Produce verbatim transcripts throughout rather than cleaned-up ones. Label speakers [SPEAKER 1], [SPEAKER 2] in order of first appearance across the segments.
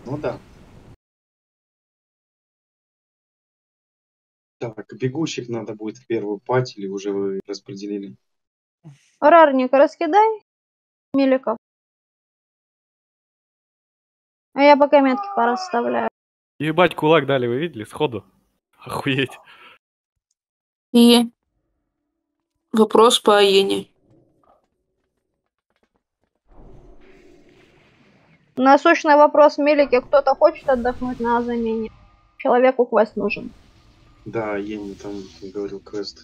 [SPEAKER 1] Ну да. Так, бегущих надо будет в первую пать, или уже вы распределили?
[SPEAKER 2] Рарник, раскидай миликов. А я пока метки порасставляю.
[SPEAKER 3] Ебать, кулак дали, вы видели? Сходу. Охуеть.
[SPEAKER 4] И вопрос по Аене.
[SPEAKER 2] Насущный вопрос милики. Кто-то хочет отдохнуть на замене? Человеку квест нужен.
[SPEAKER 1] Да, Ени там говорил квест.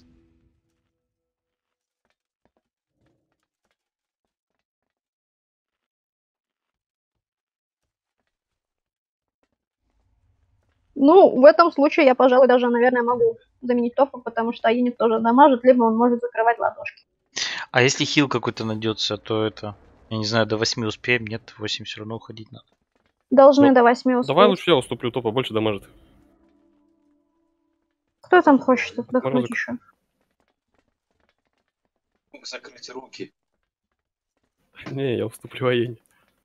[SPEAKER 2] Ну, в этом случае я, пожалуй, даже, наверное, могу заменить Тофу, потому что Аеник тоже дамажит, либо он может закрывать ладошки.
[SPEAKER 5] А если хил какой-то найдется, то это... Я не знаю, до восьми успеем, нет, восемь все равно уходить надо.
[SPEAKER 2] Должны
[SPEAKER 3] Ну,
[SPEAKER 2] до восьми успеть.
[SPEAKER 3] Давай лучше я уступлю, Топа больше дамажит.
[SPEAKER 2] Кто там хочет отдохнуть
[SPEAKER 3] Морозок.
[SPEAKER 2] еще?
[SPEAKER 1] Закрыть руки.
[SPEAKER 3] Не, я уступлю Аене.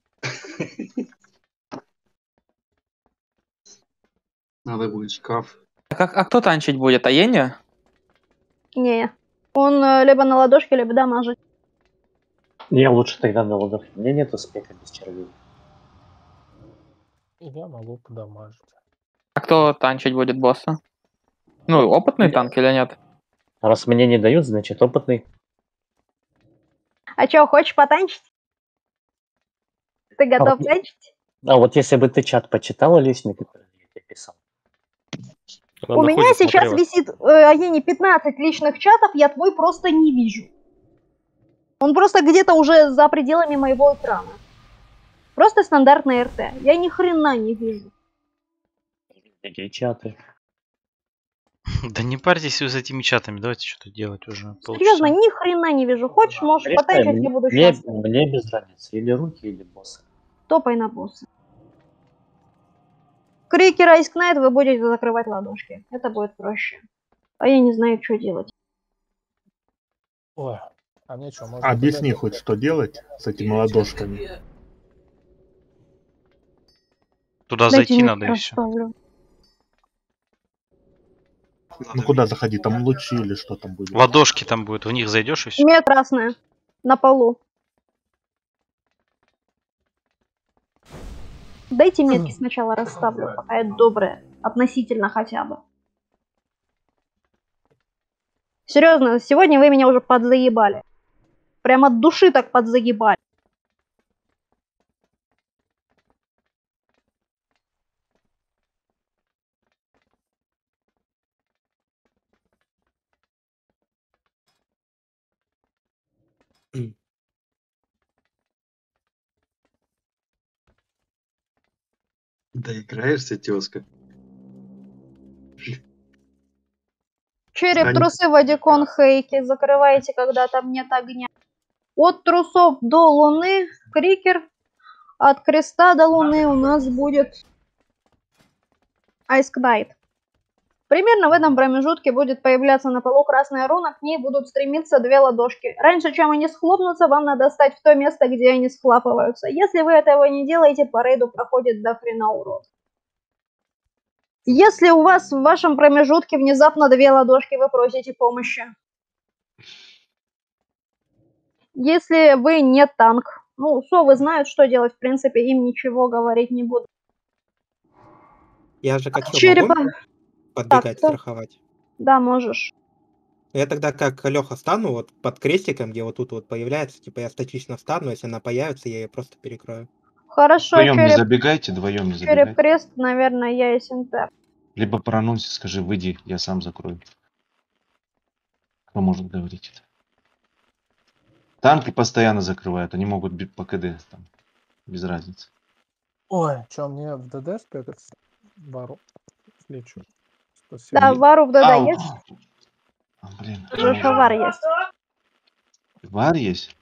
[SPEAKER 1] Надо будет шкаф.
[SPEAKER 6] А, как, а кто танчить будет? Аеня?
[SPEAKER 2] Не. Он э, либо на ладошке, либо дамажит.
[SPEAKER 7] Не, лучше тогда на ладошке. У меня нету спека без червей.
[SPEAKER 8] Я могу подамажить.
[SPEAKER 6] А кто танчить будет босса? Ну, опытный танк или нет?
[SPEAKER 7] Раз мне не дают, значит опытный.
[SPEAKER 2] А чё, хочешь потанчить? Ты готов
[SPEAKER 7] вот-
[SPEAKER 2] танчить?
[SPEAKER 7] А вот если бы ты чат почитала личный, который я тебе писал.
[SPEAKER 3] Она
[SPEAKER 2] У меня
[SPEAKER 3] находит,
[SPEAKER 2] сейчас
[SPEAKER 3] смотрела.
[SPEAKER 2] висит э, Аене пятнадцать личных чатов, я твой просто не вижу. Он просто где-то уже за пределами моего экрана. Просто стандартная РТ. Я ни хрена не вижу.
[SPEAKER 7] Какие чаты?
[SPEAKER 5] Да не парьтесь вы с этими чатами, давайте что-то делать уже.
[SPEAKER 2] Серьезно,
[SPEAKER 5] полчаса.
[SPEAKER 2] ни хрена не вижу. Хочешь, можешь
[SPEAKER 7] Конечно,
[SPEAKER 2] потанчить,
[SPEAKER 7] мне,
[SPEAKER 2] я буду
[SPEAKER 7] мне,
[SPEAKER 2] счастлива.
[SPEAKER 7] мне без разницы. Или руки, или боссы.
[SPEAKER 2] Топай на босса. Крикер Ice Knight вы будете закрывать ладошки. Это будет проще. А я не знаю, что делать.
[SPEAKER 8] Ой, а мне что, можно...
[SPEAKER 9] Объясни
[SPEAKER 8] подать?
[SPEAKER 9] хоть, что делать с этими ладошками.
[SPEAKER 5] Туда
[SPEAKER 2] Дайте
[SPEAKER 5] зайти
[SPEAKER 2] метки
[SPEAKER 5] надо и все.
[SPEAKER 2] расставлю.
[SPEAKER 9] Ну куда заходи, там лучи или что там будет?
[SPEAKER 5] Ладошки там будет, в них зайдешь и все.
[SPEAKER 2] Мет красная. На полу. Дайте метки сначала расставлю, пока я добрая. Относительно хотя бы. Серьезно, сегодня вы меня уже подзаебали. Прям от души так подзаебали.
[SPEAKER 1] Доиграешься, тезка?
[SPEAKER 2] Череп,
[SPEAKER 1] Они-
[SPEAKER 2] трусы, водикон, хейки. Закрываете, когда там нет огня. От трусов до луны крикер. От креста до луны у нас будет Ice Knight. Примерно в этом промежутке будет появляться на полу красная руна, к ней будут стремиться две ладошки. Раньше, чем они схлопнутся, вам надо стать в то место, где они схлапываются. Если вы этого не делаете, по рейду проходит до хрена урод. Если у вас в вашем промежутке внезапно две ладошки, вы просите помощи. Если вы не танк, ну, совы знают, что делать, в принципе, им ничего говорить не буду.
[SPEAKER 10] Я же как
[SPEAKER 2] Черепа.
[SPEAKER 10] могу подбегать,
[SPEAKER 2] Так,
[SPEAKER 10] страховать?
[SPEAKER 2] Да, можешь.
[SPEAKER 10] Я тогда как Леха стану вот под крестиком, где вот тут вот появляется, типа я статично встану, если она появится, я ее просто перекрою.
[SPEAKER 2] Хорошо,
[SPEAKER 11] Вдвоем не
[SPEAKER 2] череп,
[SPEAKER 11] забегайте, вдвоем не
[SPEAKER 2] череп
[SPEAKER 11] забегайте.
[SPEAKER 2] крест, наверное, я и синтер.
[SPEAKER 11] Либо по анонсе скажи, выйди, я сам закрою. Кто может говорить это? Танки постоянно закрывают, они могут бить по КД, там, без разницы.
[SPEAKER 8] Ой, что, мне в ДД спрятаться? Бару. Слечу. Спасибо.
[SPEAKER 2] Да, вару в ДД
[SPEAKER 11] Ау.
[SPEAKER 2] есть?
[SPEAKER 11] А, блин.
[SPEAKER 2] Уже что вар есть.
[SPEAKER 11] Вар есть?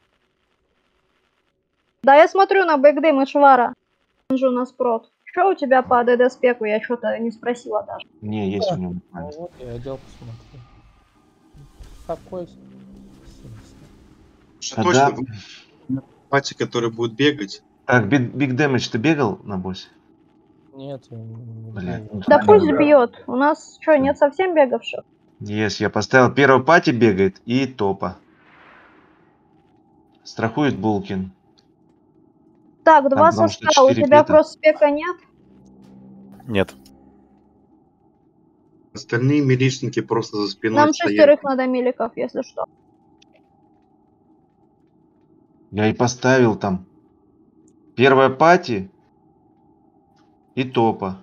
[SPEAKER 2] Да, я смотрю на бэкдейм и швара. Он же у нас прот. Что у тебя по ДД спеку? Я что-то не спросила даже.
[SPEAKER 11] Не, есть у него
[SPEAKER 8] Ну
[SPEAKER 11] нормально.
[SPEAKER 8] вот, я одел, посмотрю. Какой?
[SPEAKER 1] Что
[SPEAKER 11] Тогда-
[SPEAKER 1] точно? Пати, который будет бегать.
[SPEAKER 11] Так, Big, Big Damage ты бегал на боссе?
[SPEAKER 8] Нет, я не
[SPEAKER 11] Блядь,
[SPEAKER 8] бью.
[SPEAKER 11] ну
[SPEAKER 2] Да
[SPEAKER 11] тут
[SPEAKER 2] пусть
[SPEAKER 11] надо.
[SPEAKER 2] бьет. У нас что, нет совсем бегавших?
[SPEAKER 11] Есть, я поставил. Первый пати бегает и топа. Страхует Булкин.
[SPEAKER 2] Так,
[SPEAKER 11] Там
[SPEAKER 2] два
[SPEAKER 11] потому что
[SPEAKER 2] соска. У
[SPEAKER 11] четыре
[SPEAKER 2] тебя
[SPEAKER 11] пета.
[SPEAKER 2] кросс-спека нет?
[SPEAKER 3] Нет.
[SPEAKER 1] Остальные милишники просто за спиной
[SPEAKER 2] Нам
[SPEAKER 1] стоят.
[SPEAKER 2] шестерых надо миликов, если что.
[SPEAKER 11] Я и поставил там. Первая пати и топа.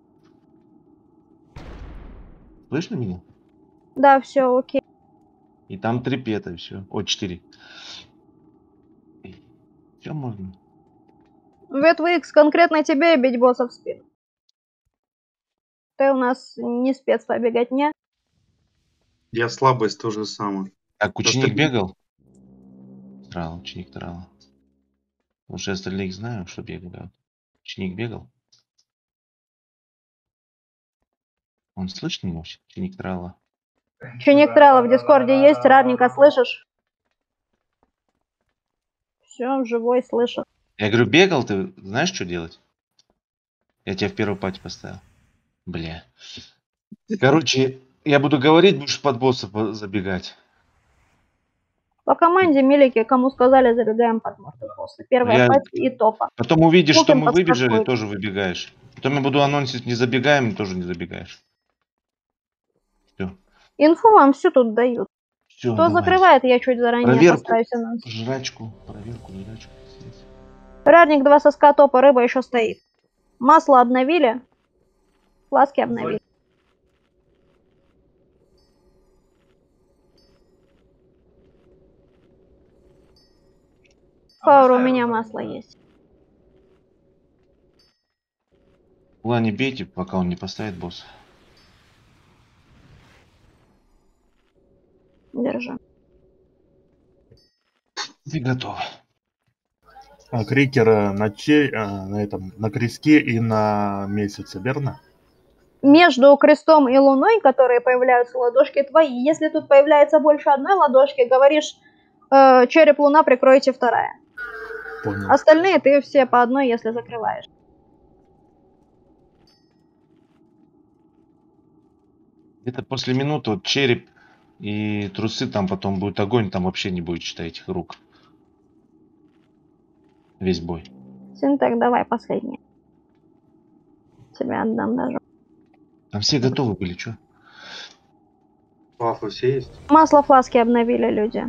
[SPEAKER 11] Слышно меня?
[SPEAKER 2] Да, все, окей.
[SPEAKER 11] И там три пета, и все. О, четыре. Все можно.
[SPEAKER 2] Ветвикс, конкретно тебе бить босса в спину. Ты у нас не спец по беготне.
[SPEAKER 1] Я слабость то же самое.
[SPEAKER 11] Так, ученик
[SPEAKER 1] Остальные-
[SPEAKER 11] бегал? Трал, ученик трала. Уже остальных знаю, что бегал. Ученик бегал? Он слышно его? Ученик трала.
[SPEAKER 2] Ученик Трала в Дискорде есть, Рарника, слышишь? Все, живой, слышу.
[SPEAKER 11] Я говорю, бегал, ты знаешь, что делать? Я тебя в первую пати поставил. Бля. Короче, я буду говорить, будешь под босса по- забегать.
[SPEAKER 2] По команде милики, кому сказали, забегаем под морду босса. Первая
[SPEAKER 11] Я-
[SPEAKER 2] пати и топа.
[SPEAKER 11] Потом увидишь, что
[SPEAKER 2] Булкин
[SPEAKER 11] мы выбежали,
[SPEAKER 2] подстрахует.
[SPEAKER 11] тоже выбегаешь. Потом я буду анонсить, не забегаем, тоже не забегаешь. Все.
[SPEAKER 2] Инфу вам всю тут дают.
[SPEAKER 11] Все,
[SPEAKER 2] Кто закрывает, я чуть заранее
[SPEAKER 11] Проверку.
[SPEAKER 2] поставлю анонс.
[SPEAKER 11] Жрачку, проверку, жрачку.
[SPEAKER 2] Рарник, два соска, топа, рыба еще стоит. Масло обновили. Фласки обновили. Фаур, у меня масло есть.
[SPEAKER 11] Ула не бейте, пока он не поставит босса.
[SPEAKER 2] Держи.
[SPEAKER 11] Ты готов.
[SPEAKER 9] А, крикер на, че, а, на этом на кресте и на месяце, верно?
[SPEAKER 2] Между крестом и луной, которые появляются ладошки твои, если тут появляется больше одной ладошки, говоришь, э, череп, луна, прикройте вторая.
[SPEAKER 9] Понял.
[SPEAKER 2] Остальные ты все по одной, если закрываешь.
[SPEAKER 11] Где-то после минуты вот череп и трусы, там потом будет огонь, там вообще не будет, считай, этих рук. Весь бой.
[SPEAKER 2] Синтек, давай последний. Тебе отдам даже.
[SPEAKER 11] Там все готовы были, что?
[SPEAKER 1] Пафы все есть?
[SPEAKER 2] Масло фласки обновили люди.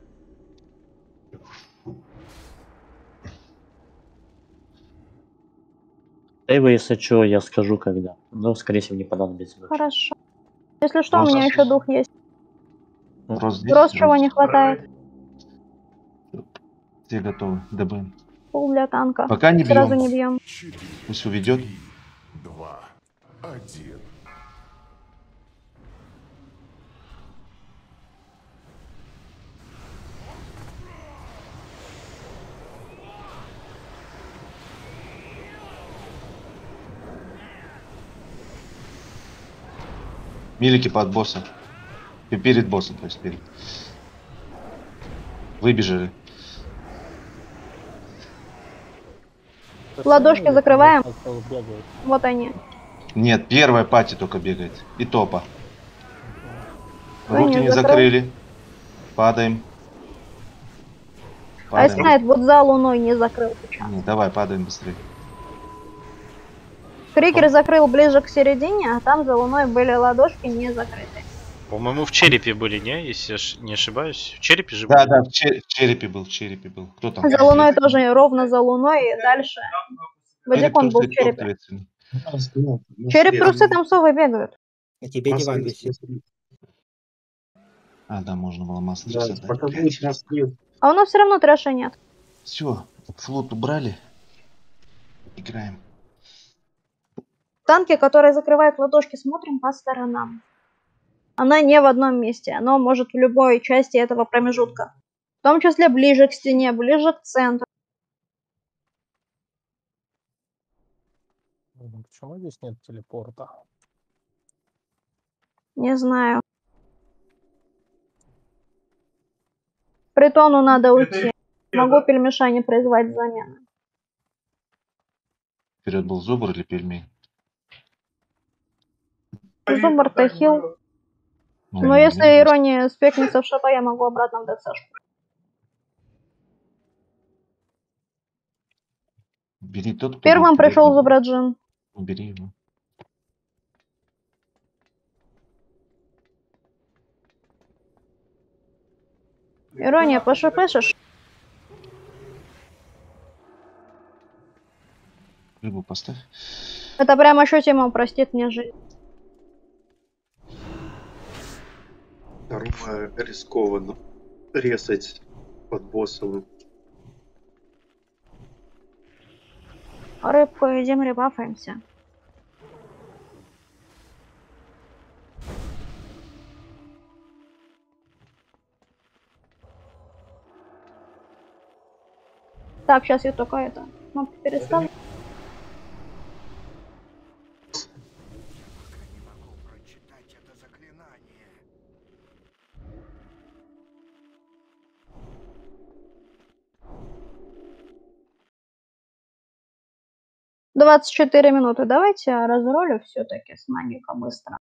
[SPEAKER 7] Эйва, если что, я скажу когда. Но, скорее всего, не понадобится. больше.
[SPEAKER 2] Хорошо. Если что, у
[SPEAKER 11] Просто
[SPEAKER 2] меня еще дух есть.
[SPEAKER 11] Рост здесь,
[SPEAKER 2] Гроз чего
[SPEAKER 11] рост.
[SPEAKER 2] не хватает.
[SPEAKER 11] Все готовы. ДБ.
[SPEAKER 2] Пул для танка.
[SPEAKER 11] Пока не
[SPEAKER 2] Сразу
[SPEAKER 11] бьем.
[SPEAKER 2] не бьем.
[SPEAKER 11] Пусть уведет.
[SPEAKER 12] Два. Один.
[SPEAKER 11] Милики под босса. И перед боссом, то есть перед. Выбежали.
[SPEAKER 2] Ладошки закрываем.
[SPEAKER 8] Бегают.
[SPEAKER 2] Вот они.
[SPEAKER 11] Нет, первая пати только бегает. И топа.
[SPEAKER 2] Вы
[SPEAKER 11] Руки
[SPEAKER 2] не
[SPEAKER 11] не
[SPEAKER 2] закрыл?
[SPEAKER 11] закрыли. Падаем. Падаем.
[SPEAKER 2] Айснайт вот за луной не закрыл сейчас.
[SPEAKER 11] Не, давай, падаем быстрее.
[SPEAKER 2] Крикер закрыл ближе к середине, а там за луной были ладошки не закрыты.
[SPEAKER 5] По-моему, в черепе были, не? Если я ш- не ошибаюсь. В черепе же
[SPEAKER 11] Да,
[SPEAKER 5] были?
[SPEAKER 11] да, в, че- в черепе был, в черепе был. Кто там?
[SPEAKER 2] За луной тоже ровно за луной и дальше.
[SPEAKER 11] Череп
[SPEAKER 2] Вадикон был
[SPEAKER 11] трусы,
[SPEAKER 2] в
[SPEAKER 11] кто
[SPEAKER 2] черепе.
[SPEAKER 11] ответственный?
[SPEAKER 2] Череп, трусы, там совы бегают.
[SPEAKER 10] На тебе диван висит.
[SPEAKER 11] А, да, можно было масло
[SPEAKER 1] Да,
[SPEAKER 11] сейчас
[SPEAKER 1] пока
[SPEAKER 11] отдать.
[SPEAKER 1] будет Москве.
[SPEAKER 2] А у нас все равно трэша нет.
[SPEAKER 11] Все, флот убрали. Играем.
[SPEAKER 2] Танки, которые закрывают ладошки, смотрим по сторонам. Она не в одном месте, она может в любой части этого промежутка. В том числе ближе к стене, ближе к центру.
[SPEAKER 8] Блин, почему здесь нет телепорта?
[SPEAKER 2] Не знаю. Притону надо уйти. Могу пельмеша не производить замены.
[SPEAKER 11] Вперед был зубр или пельмень?
[SPEAKER 2] Зубр-то хил.
[SPEAKER 11] Ну,
[SPEAKER 2] Но
[SPEAKER 11] не
[SPEAKER 2] если
[SPEAKER 11] знаю,
[SPEAKER 2] ирония спекнется в шапа, я могу обратно в ДЦшку.
[SPEAKER 11] Бери тот, кто
[SPEAKER 2] Первым
[SPEAKER 11] будет тебе
[SPEAKER 2] пришел
[SPEAKER 11] удобно.
[SPEAKER 2] Зубраджин.
[SPEAKER 11] Бери его.
[SPEAKER 2] Ирония, пошипышешь?
[SPEAKER 11] Рыбу поставь.
[SPEAKER 2] Это прям ощутимо упростит мне жизнь.
[SPEAKER 1] Второе рискованно. Резать под боссом.
[SPEAKER 2] Рыбку едим, ребафаемся. Так, сейчас я только это. Кнопку переставлю. двадцать четыре минуты. Давайте я разролю все-таки с магика быстро.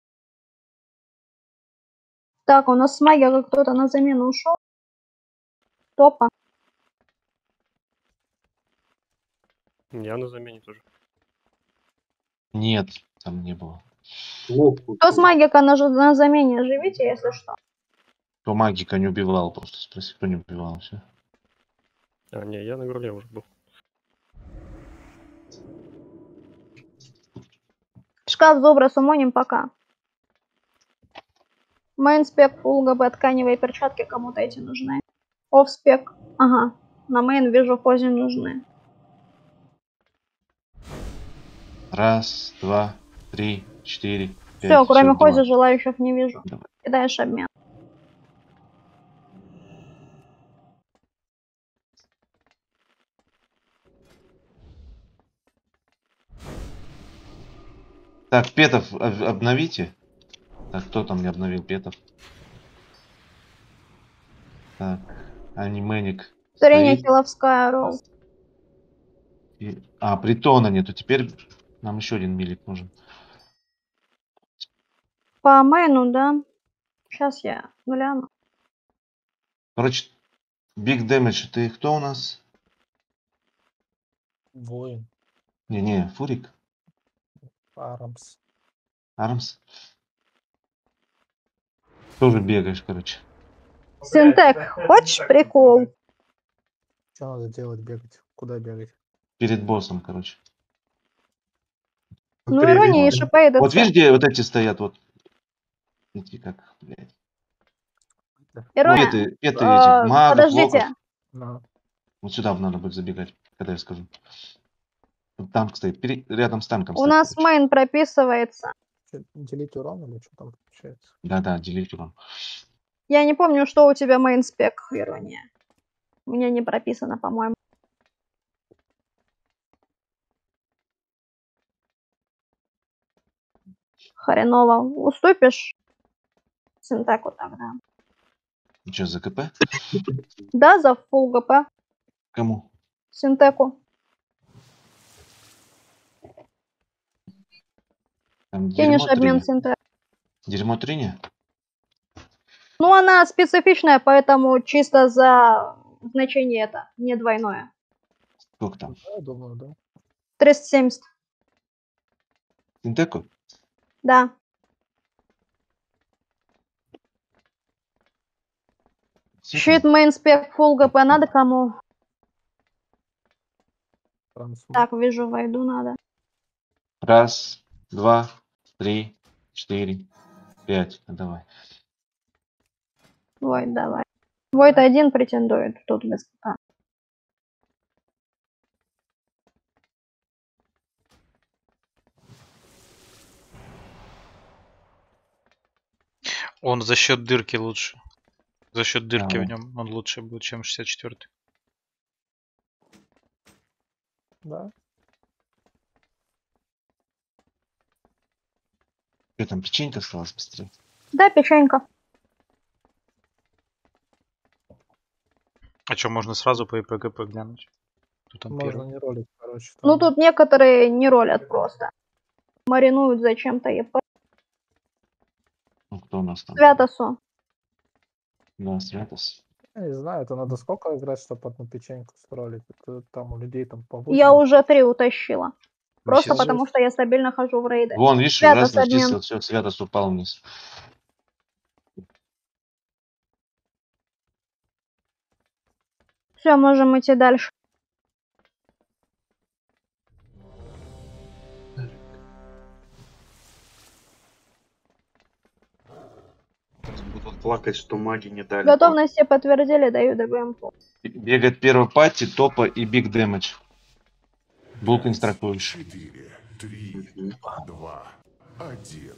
[SPEAKER 2] Так, у нас с магика кто-то на замену ушел. Топа.
[SPEAKER 3] Я на замене тоже.
[SPEAKER 11] Нет, там не было.
[SPEAKER 2] Кто с магика на, на замене? Живите, если что.
[SPEAKER 11] Кто магика не убивал, просто спроси, кто не убивал, все.
[SPEAKER 3] А, не, я на гурле уже был.
[SPEAKER 2] Шкаф Зубра сумоним пока. Мейнспек, фулл ГБ, тканевые перчатки кому-то эти нужны. Офспек. Ага. На мейн вижу пози нужны.
[SPEAKER 11] Раз, два, три, четыре, пять.
[SPEAKER 2] Все, кроме
[SPEAKER 11] всё,
[SPEAKER 2] хози
[SPEAKER 11] давай.
[SPEAKER 2] желающих не вижу.
[SPEAKER 11] Давай.
[SPEAKER 2] Кидаешь обмен.
[SPEAKER 11] Так, Петов об- обновите. Так, кто там не обновил Петов? Так, анименик.
[SPEAKER 2] Старение
[SPEAKER 11] стоит.
[SPEAKER 2] хиловская, ролл.
[SPEAKER 11] И- А, притона нету. Теперь нам еще один милик нужен.
[SPEAKER 2] По мейну, да? Сейчас я гляну.
[SPEAKER 11] Короче, Big Damage, ты кто у нас?
[SPEAKER 8] Воин.
[SPEAKER 11] Не-не, Фурик.
[SPEAKER 8] Армс.
[SPEAKER 11] Армс. Тоже бегаешь, короче.
[SPEAKER 2] Синтек, хочешь прикол?
[SPEAKER 8] Что надо делать, бегать? Куда бегать?
[SPEAKER 11] Перед боссом, короче.
[SPEAKER 2] Ну, ирония и шипа и ДЦ.
[SPEAKER 11] Вот видишь, где вот эти стоят, вот. Эти как, блядь.
[SPEAKER 2] Ирония,
[SPEAKER 11] Ну, это, это
[SPEAKER 2] э,
[SPEAKER 11] этих магов,
[SPEAKER 2] подождите.
[SPEAKER 11] локов.
[SPEAKER 8] На.
[SPEAKER 11] Вот сюда надо будет забегать, когда я скажу. Тут танк стоит, пере- рядом с танком
[SPEAKER 2] У
[SPEAKER 11] стоит.
[SPEAKER 2] нас мейн прописывается.
[SPEAKER 8] Чё, делить урон или что там получается?
[SPEAKER 11] Да-да, делить урон.
[SPEAKER 2] Я не помню, что у тебя мейн спек, ирония. У меня не прописано, по-моему. Хреново. Уступишь Синтеку тогда?
[SPEAKER 11] Ну что, за КП?
[SPEAKER 2] Да, за фулл ГП.
[SPEAKER 11] Кому?
[SPEAKER 2] Синтеку.
[SPEAKER 11] Там
[SPEAKER 2] Кинешь
[SPEAKER 11] дерьмо
[SPEAKER 2] обмен
[SPEAKER 11] три.
[SPEAKER 2] Синтек.
[SPEAKER 11] Дерьмо три не?
[SPEAKER 2] Ну, она специфичная, поэтому чисто за значение это, не двойное.
[SPEAKER 11] Сколько там?
[SPEAKER 8] Да, я думаю, да.
[SPEAKER 2] триста семьдесят.
[SPEAKER 11] Синтеку?
[SPEAKER 2] Да. Щит, мейн спек, фулл ГП надо кому? Так, вижу, войду надо.
[SPEAKER 11] Раз, два, три, четыре, пять. Ну, давай.
[SPEAKER 2] Войд, давай. Войд один претендует, тут без КП.
[SPEAKER 5] Он за счет дырки лучше. За счет дырки
[SPEAKER 11] Давай.
[SPEAKER 5] в нем он лучше будет, чем шестьдесят четвёртый.
[SPEAKER 8] Да.
[SPEAKER 11] Что там, печенька осталась быстрее?
[SPEAKER 2] Да, печенька.
[SPEAKER 5] А что, можно сразу по ИПГП глянуть? Кто там
[SPEAKER 8] Можно
[SPEAKER 5] первый?
[SPEAKER 8] не ролить, короче.
[SPEAKER 2] Ну, тут некоторые не ролят просто. Маринуют зачем-то ЕП.
[SPEAKER 11] Кто у нас там?
[SPEAKER 2] Святосу.
[SPEAKER 11] Да, Святос.
[SPEAKER 8] Я не знаю, это надо сколько играть, чтобы одну печеньку сролить? Это там у людей там по восемь.
[SPEAKER 2] Я уже три утащила. Просто
[SPEAKER 11] Месяц.
[SPEAKER 2] потому, что я стабильно хожу в рейды.
[SPEAKER 11] Вон, видишь,
[SPEAKER 2] Святос
[SPEAKER 11] раз
[SPEAKER 2] обмен.
[SPEAKER 11] начислил, все, Святос упал вниз.
[SPEAKER 2] Все, можем идти дальше.
[SPEAKER 1] Будут плакать, что маги не дали.
[SPEAKER 2] Готовность все подтвердили, даю ДБМ.
[SPEAKER 11] Бегает первый пати, топа и биг дэмэдж. Булк инструктуешь.
[SPEAKER 12] Четыре, три, два, один.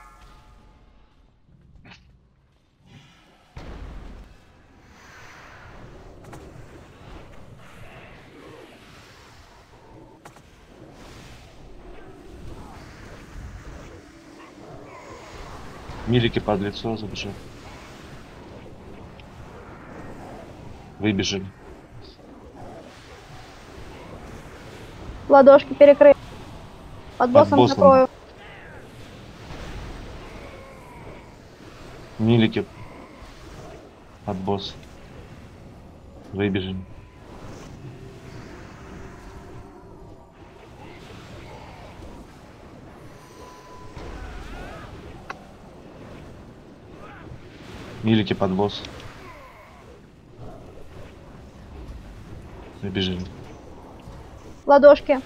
[SPEAKER 11] Милики под лицо забежали. Выбежали.
[SPEAKER 2] Ладошки перекрыть. Под боссом
[SPEAKER 11] боссом.
[SPEAKER 2] закрою.
[SPEAKER 11] Милики под босс. Выбежали. Милики под босс. Выбежали.
[SPEAKER 2] Ладошки.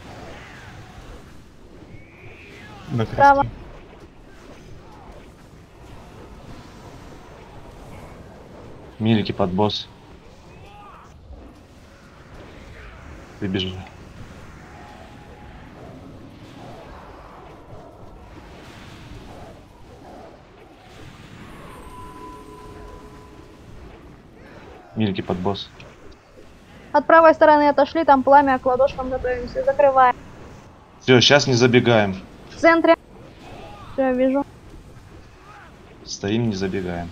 [SPEAKER 9] На
[SPEAKER 2] Право.
[SPEAKER 9] кресте.
[SPEAKER 11] Милики под босс. Выбежали. Милики под босс.
[SPEAKER 2] От правой стороны отошли, там пламя, к ладошкам готовимся. Закрываем.
[SPEAKER 11] Все, сейчас не забегаем.
[SPEAKER 2] В центре. Все, вижу.
[SPEAKER 11] Стоим, не забегаем.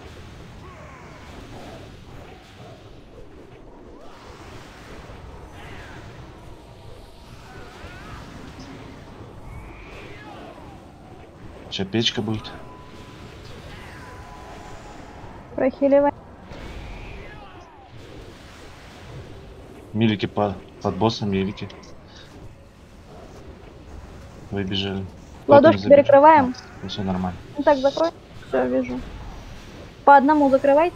[SPEAKER 11] Сейчас печка будет.
[SPEAKER 2] Прохиливаем.
[SPEAKER 11] Милики по, под боссом, милики. Выбежали.
[SPEAKER 2] Ладошки перекрываем.
[SPEAKER 11] Все нормально.
[SPEAKER 2] Ну так, закрой. Все, вижу. По одному закрывай.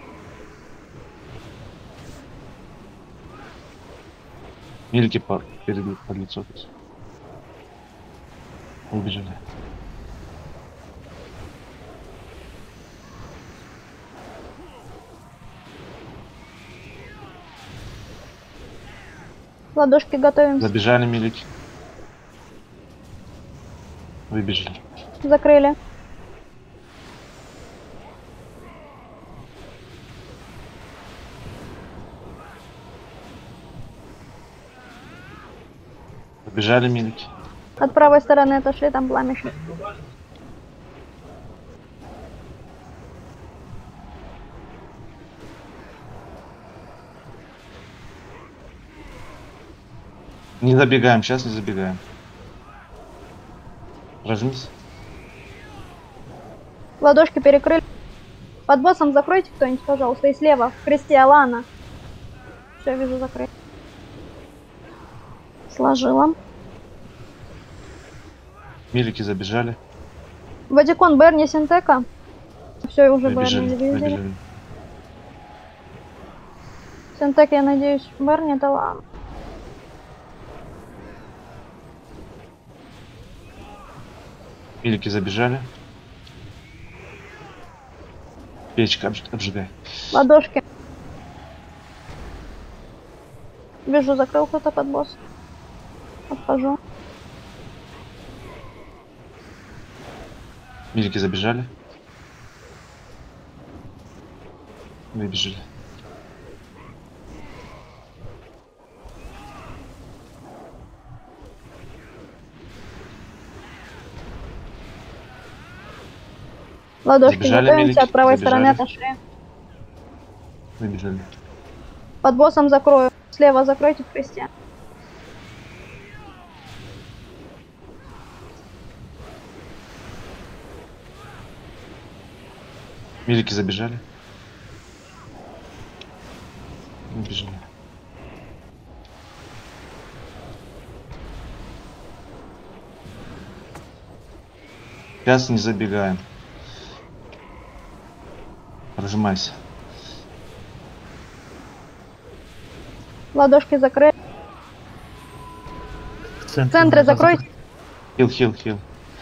[SPEAKER 11] Милики по, перед, под лицо. Убежали.
[SPEAKER 2] Ладошки готовимся.
[SPEAKER 11] Забежали милики. Выбежали.
[SPEAKER 2] Закрыли.
[SPEAKER 11] Побежали милики.
[SPEAKER 2] От правой стороны отошли, там пламя.
[SPEAKER 11] Не забегаем, сейчас не забегаем. Размись.
[SPEAKER 2] Ладошки перекрыли. Под боссом закройте кто-нибудь, пожалуйста. И слева, в кресте Алана. Все, вижу, закрыть. Сложила.
[SPEAKER 11] Милики забежали.
[SPEAKER 2] Вадикон, Берни, Синтека. Все, уже
[SPEAKER 11] Выбежали,
[SPEAKER 2] Берни видели.
[SPEAKER 11] выбежали.
[SPEAKER 2] Синтек, я надеюсь, Берни, это ладно.
[SPEAKER 11] Милики забежали. Печка обж- обжигай.
[SPEAKER 2] Ладошки. Вижу, закрыл кто-то под босс. Отхожу.
[SPEAKER 11] Милики забежали. Выбежали.
[SPEAKER 2] Ладошки
[SPEAKER 11] Забежали
[SPEAKER 2] готовимся,
[SPEAKER 11] милики,
[SPEAKER 2] от правой
[SPEAKER 11] забежали.
[SPEAKER 2] стороны отошли.
[SPEAKER 11] Выбежали.
[SPEAKER 2] Под боссом закрою. Слева закройте в кресте.
[SPEAKER 11] Милики забежали. Убежали. Сейчас не забегаем. Прожимайся.
[SPEAKER 2] Ладошки закрыли.
[SPEAKER 9] В центре
[SPEAKER 2] Центры
[SPEAKER 9] надо
[SPEAKER 2] закройте.
[SPEAKER 9] закрыть.
[SPEAKER 11] Хил, хил, хил.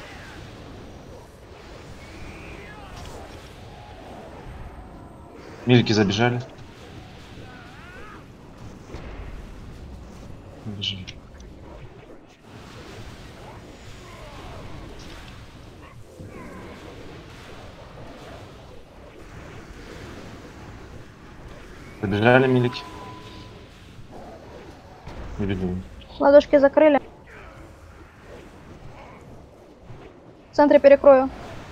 [SPEAKER 11] Милики забежали. Убежали. Забежали милики. Не бегу.
[SPEAKER 2] Ладошки закрыли. В центре перекрою.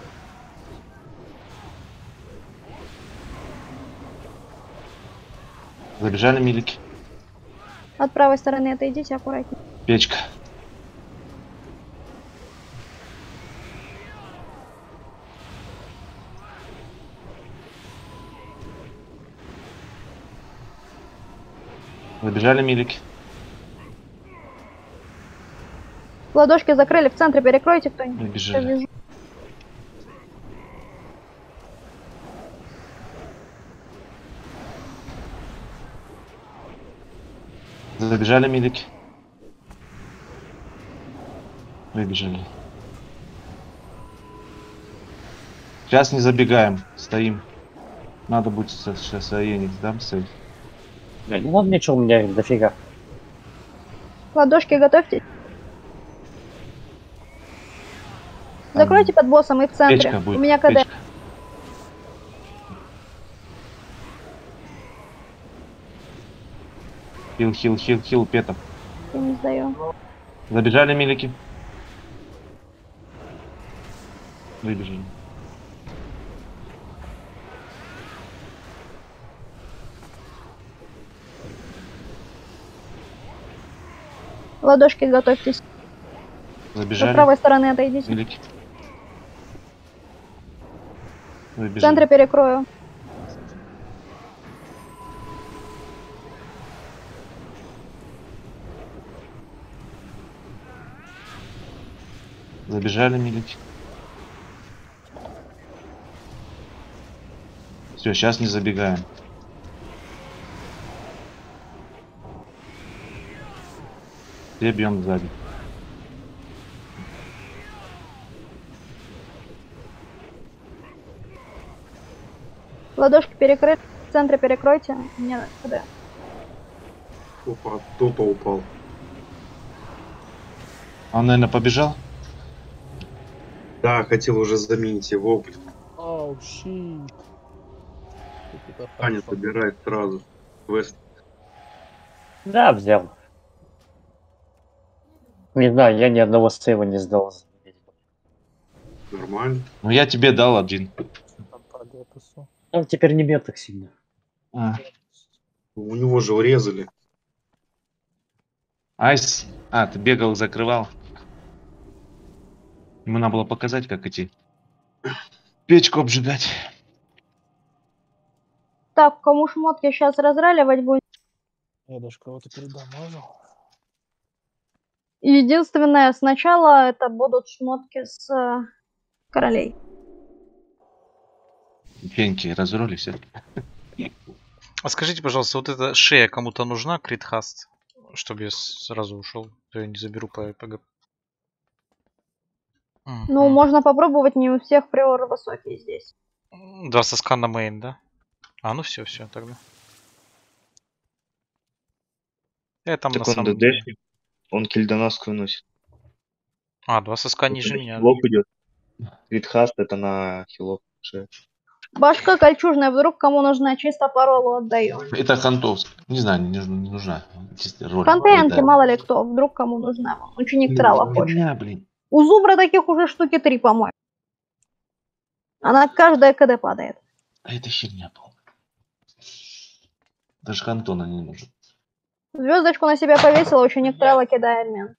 [SPEAKER 11] Забежали милики.
[SPEAKER 2] От правой стороны отойдите аккуратнее.
[SPEAKER 11] Печка. Забежали милики.
[SPEAKER 2] Ладошки закрыли. В центре перекройте кто-нибудь.
[SPEAKER 11] Забежали.
[SPEAKER 2] Я вижу.
[SPEAKER 11] Забежали милики. Выбежали. Сейчас не забегаем. Стоим. Надо будет сейчас Аенix дам сейф.
[SPEAKER 7] Да, не надо ничего, у меня их дофига.
[SPEAKER 2] Ладошки готовьте. Закройте под боссом и в центре.
[SPEAKER 11] Печка будет.
[SPEAKER 2] У меня КД.
[SPEAKER 11] Печка. Хил, хил, хил, хил, петом.
[SPEAKER 2] Я не сдаю.
[SPEAKER 11] Забежали милики. Выбежали.
[SPEAKER 2] Ладошки готовьтесь.
[SPEAKER 11] Забежали.
[SPEAKER 2] С правой стороны отойдите.
[SPEAKER 11] Милики.
[SPEAKER 2] В
[SPEAKER 11] Выбежали.
[SPEAKER 2] центре перекрою.
[SPEAKER 11] Забежали милики. Все, сейчас не забегаем. Все бьем сзади.
[SPEAKER 2] Ладошки перекрыты. В центре перекройте. Мне КД.
[SPEAKER 1] Опа, топа упал.
[SPEAKER 11] Он, наверное, побежал?
[SPEAKER 1] Да, хотел уже заменить его. блин.
[SPEAKER 8] Оу, щит.
[SPEAKER 1] Аня собирает сразу. Квест.
[SPEAKER 7] Да, взял. Не знаю, я ни одного сейва не сдал.
[SPEAKER 1] Нормально.
[SPEAKER 11] Ну я тебе дал один.
[SPEAKER 7] Он теперь не бьет так сильно.
[SPEAKER 11] А.
[SPEAKER 1] У него же урезали.
[SPEAKER 11] Айс. А, ты бегал, закрывал. Ему надо было показать, как идти. Печку обжигать.
[SPEAKER 2] Так, кому шмотки сейчас разраливать будет?
[SPEAKER 8] Я даже кого-то передамажил.
[SPEAKER 2] Единственное, сначала это будут шмотки с э, королей.
[SPEAKER 11] Пеньки разроли все.
[SPEAKER 5] А скажите, пожалуйста, вот эта шея кому-то нужна, критхаст, чтобы я сразу ушел, то я не заберу по ПГ.
[SPEAKER 2] Ну, можно попробовать, не у всех приоры высокие здесь.
[SPEAKER 5] Два соска на мейн, да? А, ну все, все, тогда. Я там
[SPEAKER 13] Так
[SPEAKER 5] на
[SPEAKER 13] он
[SPEAKER 5] самом деле.
[SPEAKER 13] ДДшник, он кильдонаску носит.
[SPEAKER 5] А, два соска
[SPEAKER 13] Это
[SPEAKER 5] ниже
[SPEAKER 13] на
[SPEAKER 5] меня.
[SPEAKER 13] хилок идет. Критхаст это на хилок. шея.
[SPEAKER 2] Башка кольчужная, вдруг кому нужна, чисто по роллу отдаю.
[SPEAKER 11] Это Хантовск. Не знаю, не, нужна- не нужна. Чисто роль.
[SPEAKER 2] Контейнки,
[SPEAKER 11] Это-
[SPEAKER 2] мало ли кто, вдруг кому нужна. Ученик трала хочет.
[SPEAKER 11] Фигня, блин.
[SPEAKER 2] У зубра таких уже штуки три, по-моему. Она каждая КД падает.
[SPEAKER 11] А это херня полная. Даже Хантона не нужен.
[SPEAKER 2] Звездочку на себя повесила, ученик трала, кидая обмен.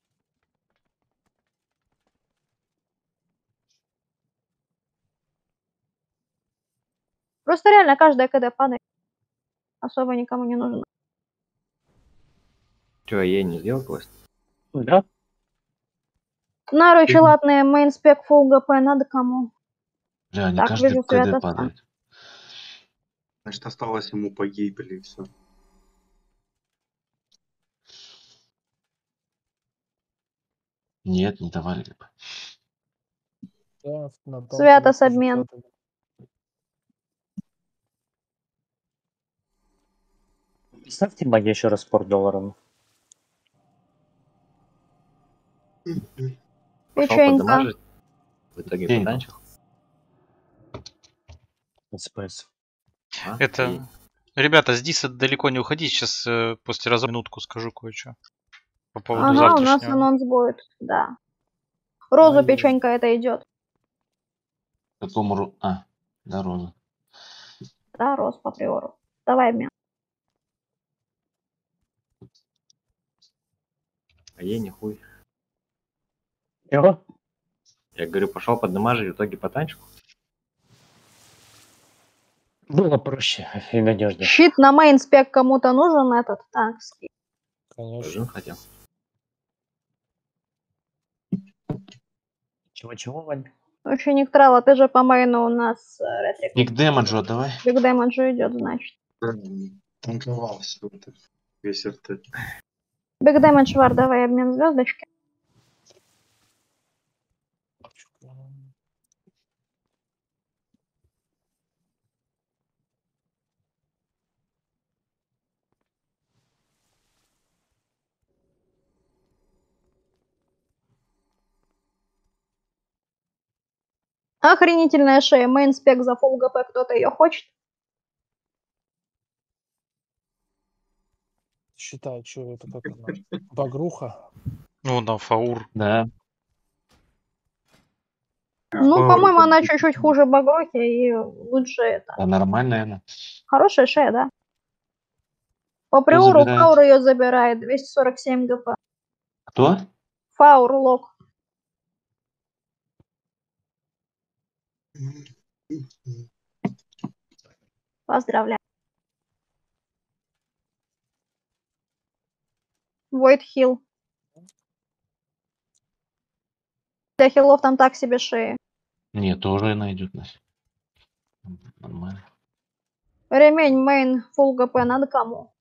[SPEAKER 2] Просто реально каждая КД падает. Особо никому не нужно.
[SPEAKER 14] Че, ей не сделал квест?
[SPEAKER 7] Да.
[SPEAKER 2] Нару челатные мейнспек фул ГП надо кому?
[SPEAKER 11] Бля, не
[SPEAKER 2] Так,
[SPEAKER 11] каждый
[SPEAKER 2] вижу
[SPEAKER 11] КД
[SPEAKER 2] Святослав.
[SPEAKER 11] падает.
[SPEAKER 1] Значит, осталось ему погибли и все.
[SPEAKER 11] Нет, не давали. Типа.
[SPEAKER 8] Да, на том
[SPEAKER 2] Святос
[SPEAKER 8] тоже
[SPEAKER 2] обмен.
[SPEAKER 8] кто-то-
[SPEAKER 7] Ставьте маги еще раз спорт долларом.
[SPEAKER 14] Пошел
[SPEAKER 2] Печенька.
[SPEAKER 14] подамажить. В итоге
[SPEAKER 11] Печенька.
[SPEAKER 14] потанчил.
[SPEAKER 7] СПС.
[SPEAKER 14] А, и-
[SPEAKER 5] Это... Ребята, с Диса далеко не уходить. Сейчас э, после раза минутку скажу кое-что. По поводу
[SPEAKER 2] Ага, у
[SPEAKER 5] завтрашнего.
[SPEAKER 2] нас анонс будет, да. Розу
[SPEAKER 8] Ой.
[SPEAKER 2] печенька это идет.
[SPEAKER 11] Какому ру... А, да, Роза.
[SPEAKER 2] Да, Роз по приору. Давай обмен.
[SPEAKER 14] А ей не хуй.
[SPEAKER 7] Чего?
[SPEAKER 14] Я говорю, пошел подамажить, в итоге потанчил.
[SPEAKER 7] Было проще и надежнее.
[SPEAKER 2] Щит на мейнспек кому-то нужен этот? Так, ски-
[SPEAKER 8] Конечно.
[SPEAKER 14] Жин хотел.
[SPEAKER 7] Чего-чего, Вань?
[SPEAKER 2] Ученик Трала, ты же по мейну у нас э, ретрик.
[SPEAKER 11] Биг демеджу отдавай.
[SPEAKER 2] Биг дэмэджу идет, значит.
[SPEAKER 1] Танковал все это. Весь РТ.
[SPEAKER 2] Биг дэмэдж вар, давай обмен звездочки. Охренительная шея. Мейнспек за фул ГП. Кто-то ее хочет?
[SPEAKER 8] Считай, что это как она? Багруха.
[SPEAKER 5] Ну, на фаур.
[SPEAKER 11] Да.
[SPEAKER 2] Ну,
[SPEAKER 1] Фаур
[SPEAKER 2] по-моему,
[SPEAKER 1] это
[SPEAKER 2] она
[SPEAKER 1] будет-
[SPEAKER 2] чуть-чуть хуже Багрохи и лучше это.
[SPEAKER 11] Да, нормальная она.
[SPEAKER 2] Хорошая шея, да. По приору
[SPEAKER 11] забирает?
[SPEAKER 2] Фаур ее забирает. двести сорок семь ГП.
[SPEAKER 11] Кто?
[SPEAKER 2] Фаур лог. Поздравляю. Void Hill. Для хилов там так себе шеи.
[SPEAKER 11] Не, тоже найдет нас. Нормально.
[SPEAKER 2] Ремень мейн фул ГП надо кому?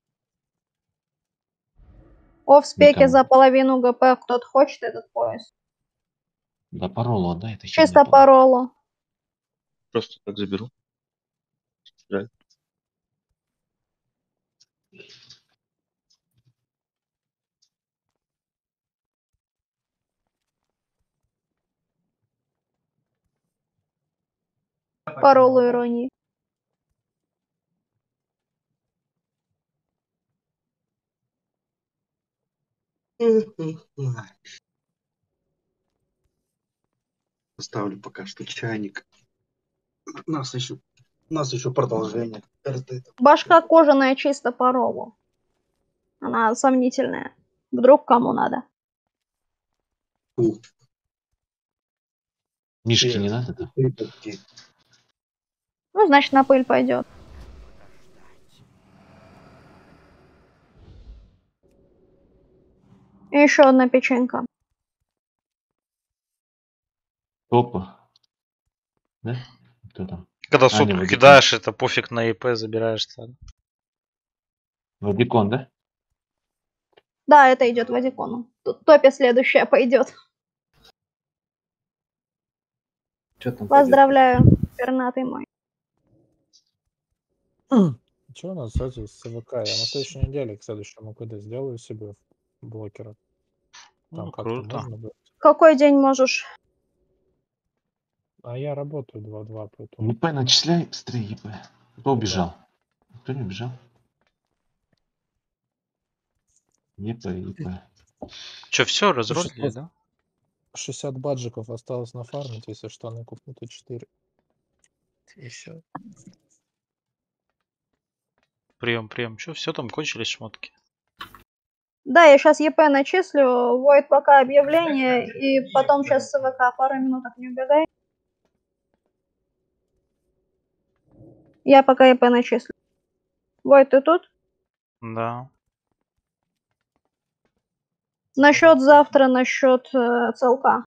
[SPEAKER 2] Оф спеки
[SPEAKER 11] Никому.
[SPEAKER 2] за половину ГП. Кто-то хочет этот пояс?
[SPEAKER 11] Да паролу отдай, это
[SPEAKER 2] Чисто по роллу.
[SPEAKER 13] Просто так заберу. Жаль.
[SPEAKER 2] По роллу иронии.
[SPEAKER 1] Поставлю пока что чайник. У нас еще, у нас еще продолжение. РТ.
[SPEAKER 2] Башка кожаная чисто по роллу. Она сомнительная. Вдруг кому надо.
[SPEAKER 1] Фу.
[SPEAKER 11] Мишки не надо, да?
[SPEAKER 2] Ну, значит, на пыль пойдет. И еще одна печенька.
[SPEAKER 11] Опа. Да? Кто там?
[SPEAKER 5] Когда
[SPEAKER 11] А, не,
[SPEAKER 5] сотку
[SPEAKER 11] Вадикон.
[SPEAKER 5] кидаешь, это пофиг на ИП забираешь. Сам.
[SPEAKER 11] Вадикон, да?
[SPEAKER 2] Да, это идет в Адикону. Тут топе следующая пойдет.
[SPEAKER 14] Что там?
[SPEAKER 2] Поздравляю, пернатый мой.
[SPEAKER 8] Что у нас, кстати, с ЦВК? Я на следующей неделе, к следующему КД сделаю себе блокера. Там
[SPEAKER 5] Ну,
[SPEAKER 8] как-то
[SPEAKER 5] круто.
[SPEAKER 8] можно будет.
[SPEAKER 2] Какой день можешь?
[SPEAKER 8] А я работаю два-два, поэтому...
[SPEAKER 11] ЕП начисляй быстрее, ЕП. Кто убежал? Кто не убежал? ЕП, ЕП.
[SPEAKER 5] Че, все, разрознили,
[SPEAKER 8] шестьдесят
[SPEAKER 5] да?
[SPEAKER 8] шестьдесят баджиков осталось нафармить, если что, на купну то четыре. И все.
[SPEAKER 5] Прием, прием. Че, все там кончились шмотки?
[SPEAKER 2] Да, я сейчас ЕП начислю. Войд пока объявление. И потом сейчас ЦВК. Пару минуток не убегай. Я пока ИП начислю. Войт, ты тут?
[SPEAKER 5] Да.
[SPEAKER 2] Насчет завтра, насчет э, ЦЛК.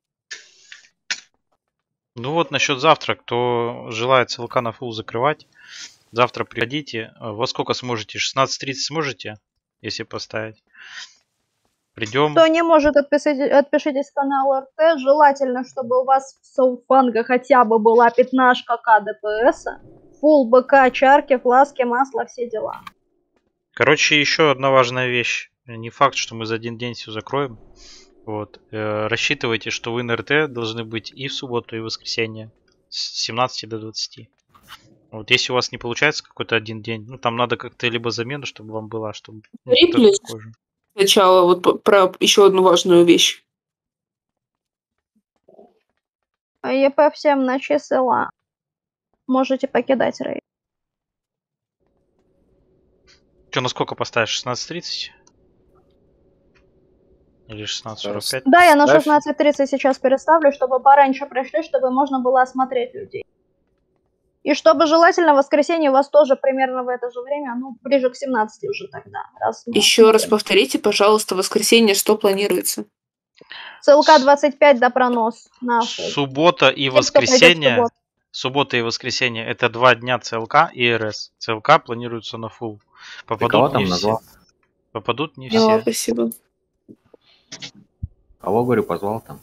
[SPEAKER 5] Ну вот насчет завтра, кто желает ЦЛК на фулл закрывать, завтра приходите. Во сколько сможете? шестнадцать тридцать сможете, если поставить? Придем.
[SPEAKER 2] Кто не может, отписать, отпишитесь в канал РТ. Желательно, чтобы у вас в Соуфанга хотя бы была пятнашка К ДПС, фулл БК, чарки, фласки, масло, все дела.
[SPEAKER 5] Короче, еще одна важная вещь. Не факт, что мы за один день все закроем. Вот. Э, рассчитывайте, что вы на РТ должны быть и в субботу, и в воскресенье с семнадцати до двадцати. Вот если у вас не получается какой-то один день, ну там надо как-то либо замену, чтобы вам была, чтобы... Ну,
[SPEAKER 4] Риплей сначала вот про еще одну важную вещь.
[SPEAKER 2] ЕП всем начислила. Можете покидать рейд.
[SPEAKER 5] Что, на сколько поставишь? шестнадцать тридцать? Или шестнадцать сорок пять?
[SPEAKER 2] Да, я на шестнадцать тридцать сейчас переставлю, чтобы пораньше пришли, чтобы можно было осмотреть людей. И чтобы желательно в воскресенье у вас тоже примерно в это же время, ну, ближе к семнадцати уже тогда. Раз
[SPEAKER 4] Еще раз повторите, пожалуйста, в воскресенье что планируется?
[SPEAKER 2] ЦЛК двадцать пять до пронос. На
[SPEAKER 5] Суббота и воскресенье. Суббота и воскресенье это два дня ЦЛК и РС. ЦЛК планируется на фулл. Попадут не все. Попадут не все.
[SPEAKER 4] Спасибо.
[SPEAKER 14] Кого, говорю, позвал там?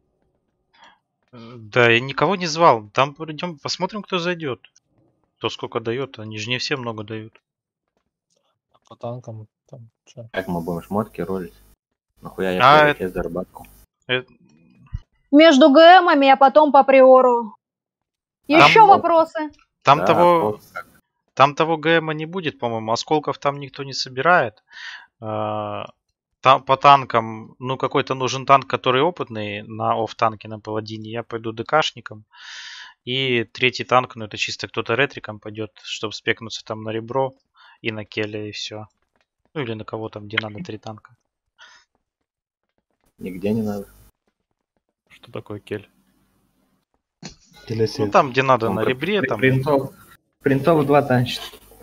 [SPEAKER 5] Да, я никого не звал. Там придем, посмотрим, кто зайдет. Кто сколько дает. Они же не все много дают.
[SPEAKER 8] По танкам там что?
[SPEAKER 14] Как мы будем шмотки ролить? Нахуя я
[SPEAKER 5] А,
[SPEAKER 14] приоритет это... зарабатку?
[SPEAKER 5] Это...
[SPEAKER 2] Между ГМами, а потом по приору. Еще
[SPEAKER 5] там...
[SPEAKER 2] вопросы?
[SPEAKER 5] Там
[SPEAKER 14] да,
[SPEAKER 5] того... Там того ГМа не будет, по-моему. Осколков там никто не собирает. Там по танкам, ну какой-то нужен танк, который опытный на офф-танке на паладине. Я пойду ДКшником. И третий танк, ну это чисто кто-то ретриком пойдет, чтобы спекнуться там на ребро и на келя и все. Ну или на кого там, где надо три танка.
[SPEAKER 14] Нигде не надо.
[SPEAKER 3] Что такое кель?
[SPEAKER 5] Ну там, где надо,
[SPEAKER 14] Он
[SPEAKER 5] на
[SPEAKER 14] при,
[SPEAKER 5] ребре.
[SPEAKER 14] При,
[SPEAKER 5] там.
[SPEAKER 14] Принцов, принцов два танчит.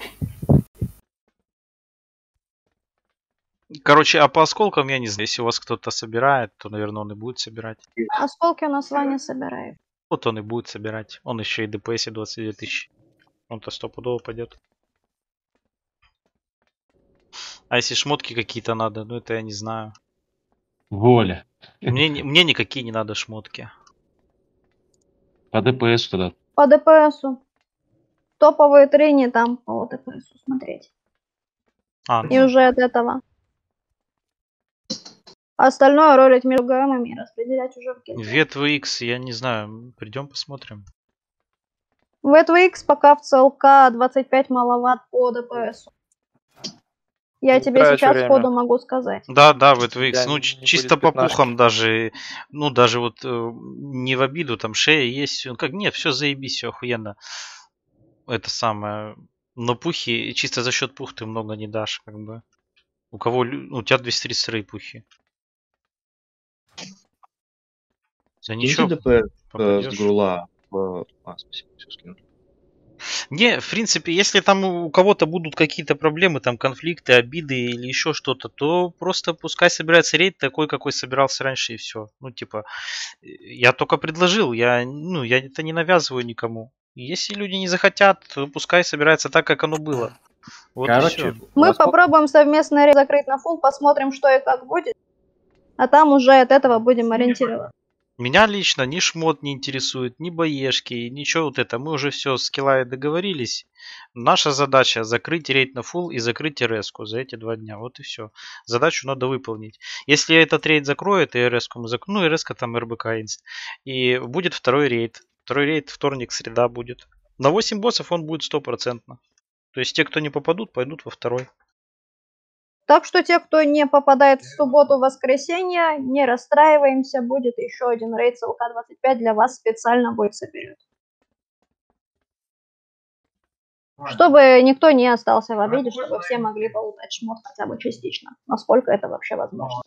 [SPEAKER 5] Короче, а по осколкам я не знаю. Если у вас кто-то собирает, то, наверное, он и будет собирать.
[SPEAKER 2] Осколки у нас Ваня собирает.
[SPEAKER 5] Вот он и будет собирать. Он еще и ДПС двадцать две тысячи. Он-то стопудово пойдет. А если шмотки какие-то надо, ну это я не знаю.
[SPEAKER 11] Воля.
[SPEAKER 5] Мне, мне никакие не надо шмотки.
[SPEAKER 11] По ДПС туда.
[SPEAKER 2] По ДПСу. Топовые трени там по ДПСу смотреть.
[SPEAKER 5] А,
[SPEAKER 2] И
[SPEAKER 5] ну...
[SPEAKER 2] уже от этого. Остальное ролить между ГМами и распределять уже в гильдии.
[SPEAKER 5] вет ви икс, я не знаю. Придем посмотрим.
[SPEAKER 2] вет ви икс пока в ЦЛК двадцать пять маловат по ДПСу. Я тебе
[SPEAKER 6] Тратишь
[SPEAKER 2] сейчас
[SPEAKER 6] время.
[SPEAKER 2] сходу могу сказать.
[SPEAKER 5] Да, да, вет ви икс.
[SPEAKER 6] Да,
[SPEAKER 5] Ну,
[SPEAKER 6] не
[SPEAKER 5] чисто
[SPEAKER 6] будет
[SPEAKER 5] по
[SPEAKER 6] пятнашки.
[SPEAKER 5] пухам даже. Ну, даже вот э, не в обиду, там шея есть. Ну, как, нет, все заебись, все охуенно. Это самое. Но пухи, чисто за счет пух ты много не дашь, как бы. У кого, лю- ну, у тебя двести тридцать три пухи. За ничего
[SPEAKER 13] Киньте ДП э, с
[SPEAKER 5] попадешь.
[SPEAKER 13] Грула. в- А, спасибо, все скинул.
[SPEAKER 5] Не, в принципе, если там у кого-то будут какие-то проблемы, там конфликты, обиды или еще что-то, то просто пускай собирается рейд такой, какой собирался раньше, и все. Ну, типа, я только предложил, я, ну, я это не навязываю никому. Если люди не захотят, то пускай собирается так, как оно было. Вот
[SPEAKER 14] Короче,
[SPEAKER 5] и все.
[SPEAKER 2] Мы
[SPEAKER 14] во сколько-
[SPEAKER 2] попробуем совместно рейд закрыть на фулл, посмотрим, что и как будет. А там уже от этого будем ориентироваться.
[SPEAKER 5] Меня лично ни шмот не интересует, ни боешки, ничего вот это. Мы уже все с Килай договорились. Наша задача закрыть рейд на фулл и закрыть РС-ку за эти два дня. Вот и все. Задачу надо выполнить. Если этот рейд закроет, и РС-ку мы закроем, ну и РС-ка там РБК инст. И будет второй рейд. Второй рейд вторник, среда будет. На восемь боссов он будет стопроцентно. То есть те, кто не попадут, пойдут во второй.
[SPEAKER 2] Так что те, кто не попадает в субботу-воскресенье, не расстраиваемся, будет еще один рейд ЦЛК двадцать пять для вас специально будет соберет. Чтобы никто не остался в обиде, чтобы все могли получать шмот хотя бы частично, насколько это вообще возможно.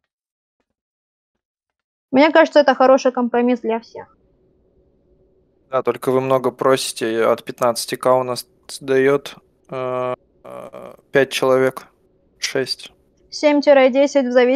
[SPEAKER 2] Мне кажется, это хороший компромисс для всех.
[SPEAKER 15] Да, только вы много просите, от пятнадцати тысяч у нас дает э, э, пять человек, шесть.
[SPEAKER 2] семь-десять в зависимости